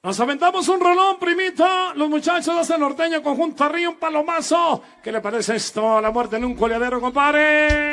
Nos aventamos un rolón, primita. Los muchachos de ese norteño conjunto arriba, un palomazo. ¿Qué le parece esto? La muerte en un coleadero, compadre.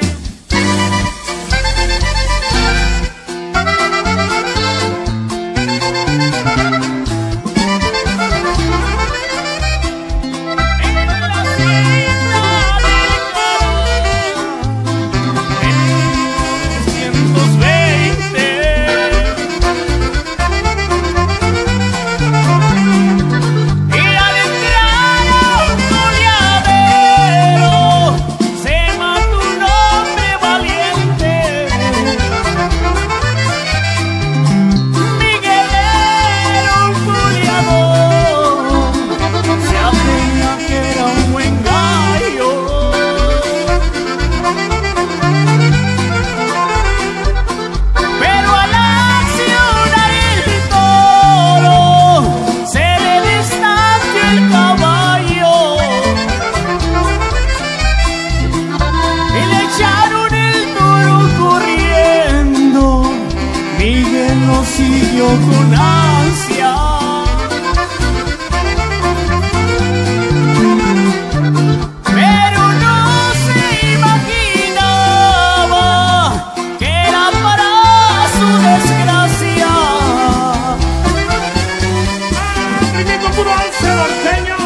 Lo siguió con ansia, pero no se imaginaba que era para su desgracia. Primito puro alce norteño.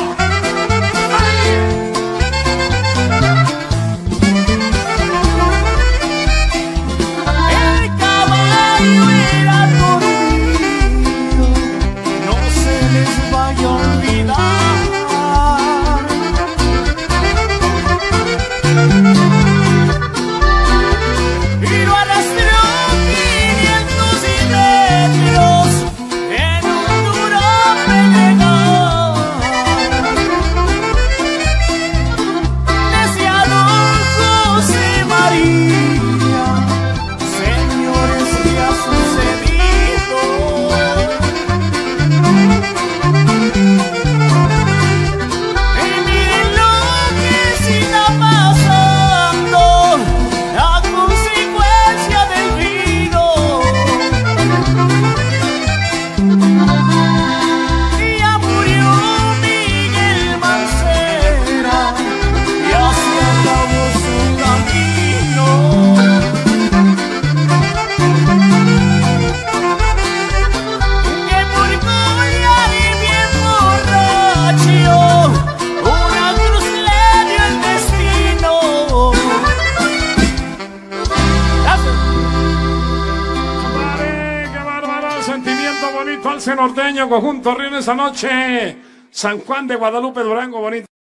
Sentimiento bonito, alce norteño, conjunto río en esa noche. San Juan de Guadalupe, Durango, bonito.